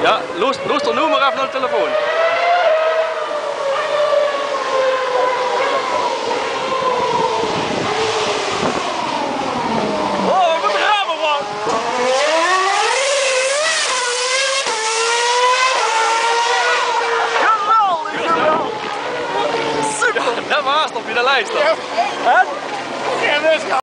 Ja, Loester, noem maar even naar de telefoon. Oh, wat rammen man! Geweldig, geweldig! Super! Dat was op je de lijst. En?